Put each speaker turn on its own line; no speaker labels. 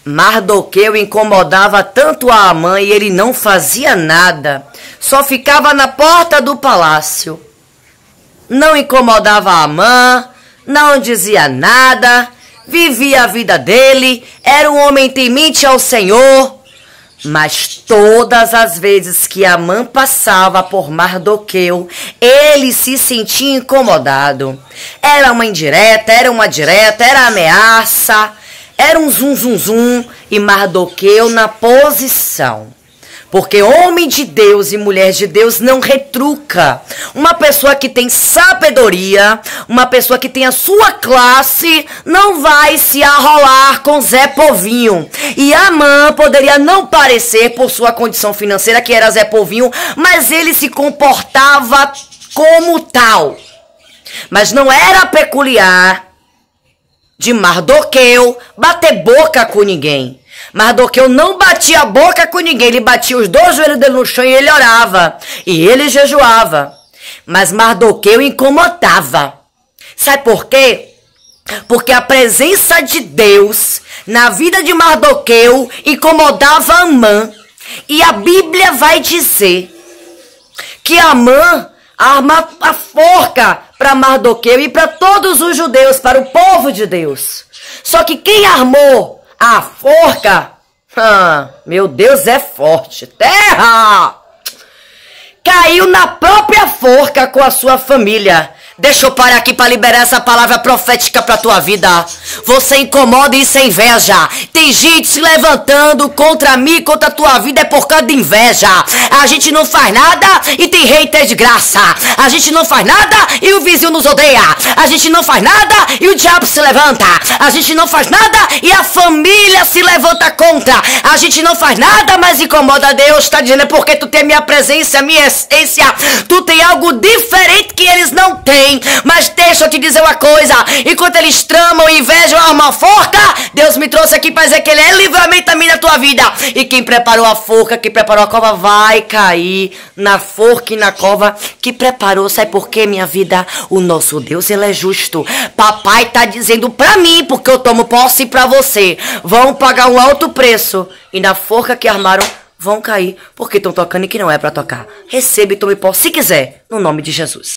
Mardoqueu incomodava tanto a Amã e ele não fazia nada. Só ficava na porta do palácio. Não incomodava a Amã, não dizia nada, vivia a vida dele, era um homem temente ao Senhor. Mas todas as vezes que Amã passava por Mardoqueu, ele se sentia incomodado. Era uma indireta, era uma direta, era ameaça, era um zum zum zum e Mardoqueu na posição. Porque homem de Deus e mulher de Deus não retruca. Uma pessoa que tem sabedoria, uma pessoa que tem a sua classe, não vai se arrolar com Zé Povinho. E Amã poderia não parecer por sua condição financeira que era Zé Povinho, mas ele se comportava como tal. Mas não era peculiar de Mardoqueu bater boca com ninguém. Mardoqueu não batia a boca com ninguém, ele batia os dois joelhos dele no chão e ele orava. E ele jejuava. Mas Mardoqueu incomodava. Sabe por quê? Porque a presença de Deus na vida de Mardoqueu incomodava Amã. E a Bíblia vai dizer que Amã arma a forca para Mardoqueu e para todos os judeus, para o povo de Deus. Só que quem armou a forca, meu Deus, é forte, terra, caiu na própria forca com a sua família. Deixa eu parar aqui para liberar essa palavra profética para tua vida. Você incomoda e isso é inveja. Tem gente se levantando contra mim, contra a tua vida, é por causa de inveja. A gente não faz nada e tem hater de graça. A gente não faz nada e o vizinho nos odeia. A gente não faz nada e o diabo se levanta. A gente não faz nada e a família se levanta contra. A gente não faz nada, mas incomoda a Deus. Está dizendo é porque tu tem a minha presença, a minha essência. Tu tem algo diferente que eles não têm. Mas deixa eu te dizer uma coisa. Enquanto eles tramam, invejam, armam a forca, Deus me trouxe aqui para dizer que ele é livramento também na tua vida. E quem preparou a forca, quem preparou a cova, vai cair na forca e na cova que preparou. Sabe por quê, minha vida? O nosso Deus, ele é justo. Papai tá dizendo para mim, porque eu tomo posse para você. Vão pagar um alto preço. E na forca que armaram, vão cair, porque estão tocando e que não é para tocar. Receba e tome posse, se quiser, no nome de Jesus.